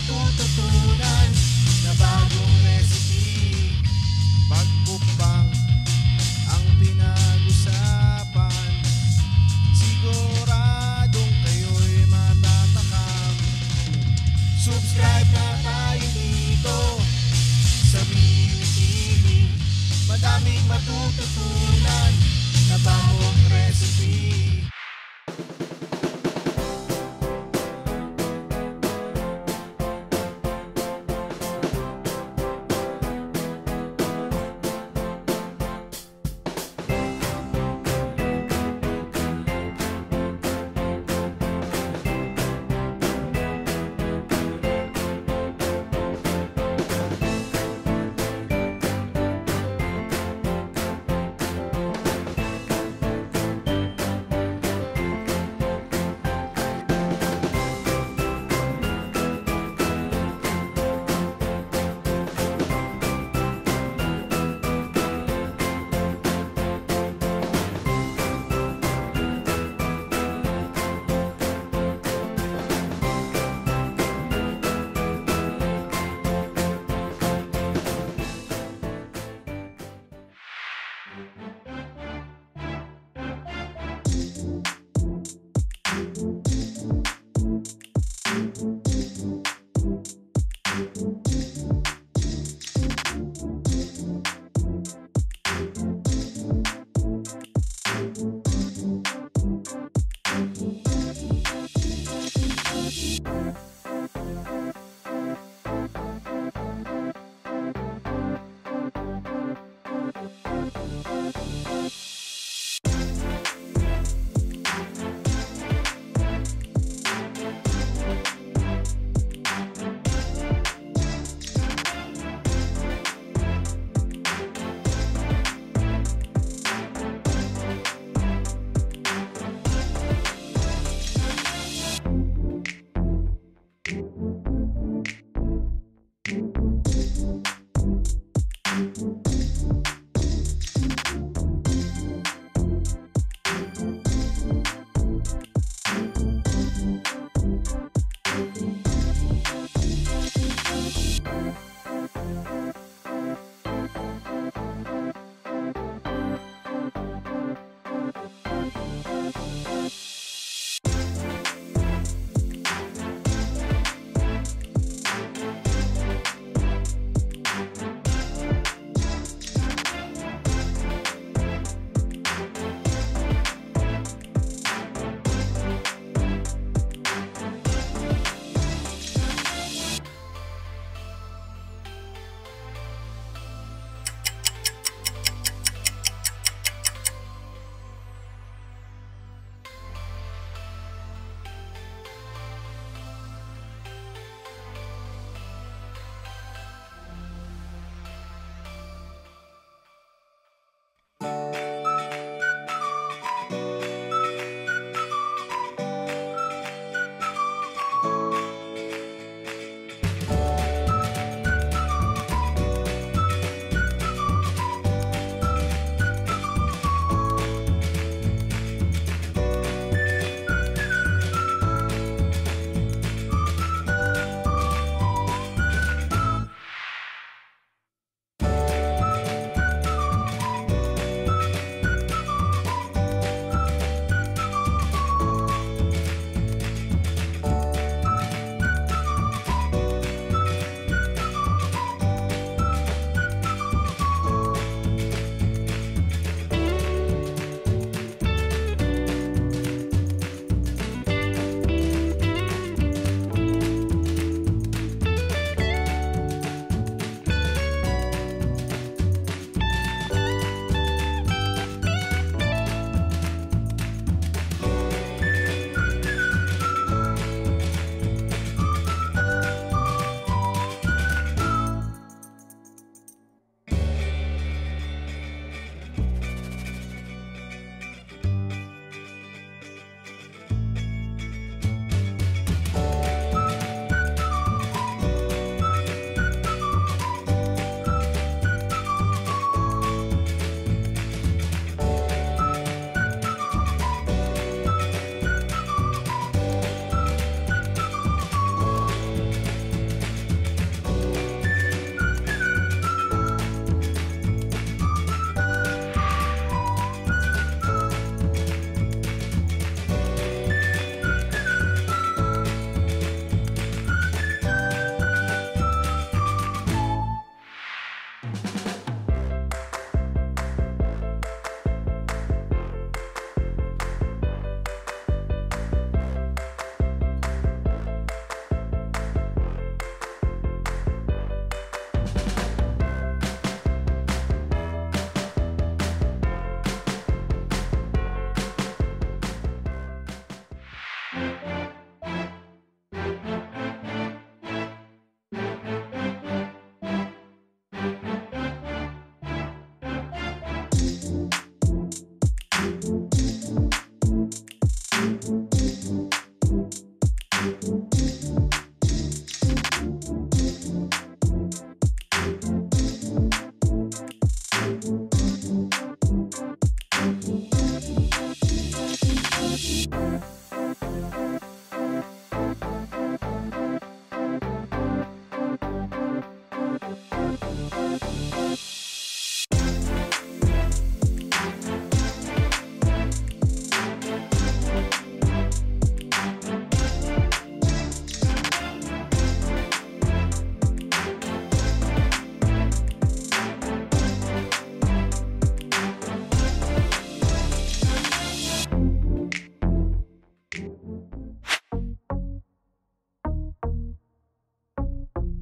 matututunan na bagong recipe. Pagmukbang ang pinag-usapan, siguradong kayo'y matatakam. Subscribe na tayo dito sa Mimi TV. Madaming matututunan na bagong recipe.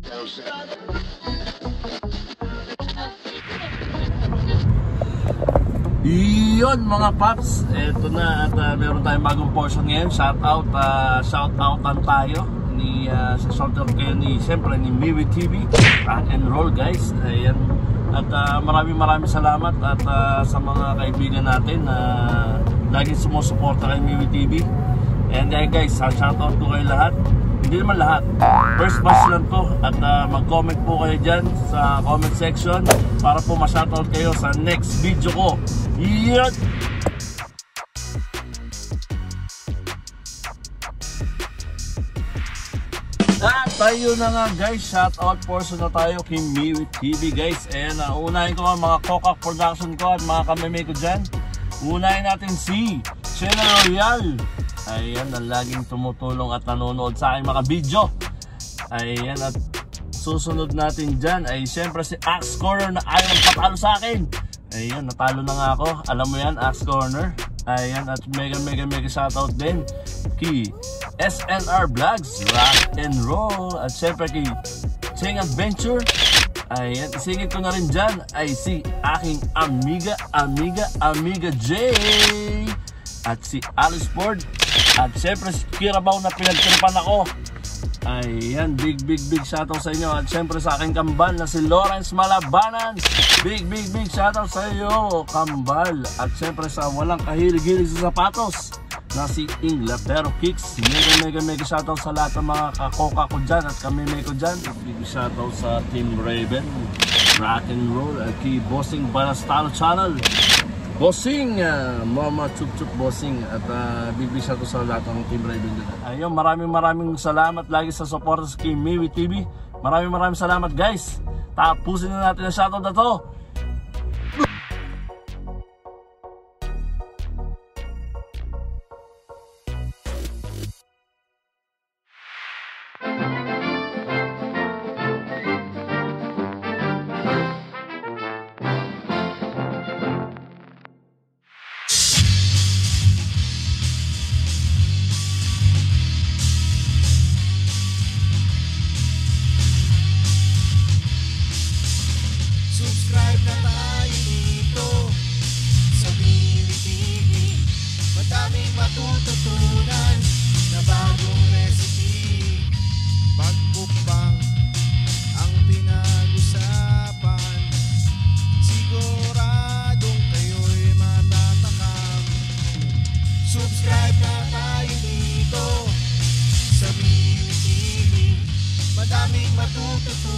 Iyon mga paps, eto na at meron tayong bagong portion ngayon. Shoutout, shoutoutan tayo ni sa shoutout kayo ni siyempre ni Miwi TV, rock and roll guys. Ayan. At maraming salamat at sa mga kaibigan natin na laging sumusuporta kay Miwi TV. And guys, shoutout ko kayo lahat. Hindi naman lahat, first batch lang to. At mag-comment po kayo dyan sa comment section para po ma-shoutout kayo sa next video ko. Iyon! At tayo na nga guys, shoutout portion na tayo kay Miwi TV guys. Ayan, unahin ko ang mga Coca production ko at mga kameme ko dyan. Unahin natin si Chena Royal. Ayan, na laging tumutulong at nanonood sa aking mga video. Ayan, at susunod natin dyan ay siyempre si Axe Corner na ayaw magpatalo sa akin. Ayan, natalo na nga ako. Alam mo yan, Axe Corner. Ayan, at mega shoutout din kay SNR Vlogs, rock and roll. At siyempre kay Cheng Adventure. Ayan, isingit ko na rin dyan ay si aking Amiga J. At si Alice Ford. At siyempre si Kirabaw na pinagtiripan ako. Ayan, big shoutout sa inyo. At siyempre sa aking kambal na si Lawrence Malabanan. Big shoutout sa iyo, kambal. At siyempre sa walang kahilig-hilig sa sapatos na si Inglaterra Kicks. Mega shoutout sa lahat ng mga kakoka ko dyan at kamime ko dyan. Big shoutout sa Team Raven, rock and roll. At kay Bossing Banastalo Channel, Bossing, Mama Chup Bossing. At big shoutout sa lahat ng Team Raven dyan. Ayun, maraming salamat lagi sa support sa kay Miwi TV. Maraming salamat guys. Tapusin na natin ang shoutout na to. Subscribe na tayo dito sa Miwi TV. Madaming matututunan na bagong recipe. Pagmukbang ang pinag-usapan, siguradong kayo'y matatakam. Subscribe na tayo dito sa Miwi TV. Madaming matututunan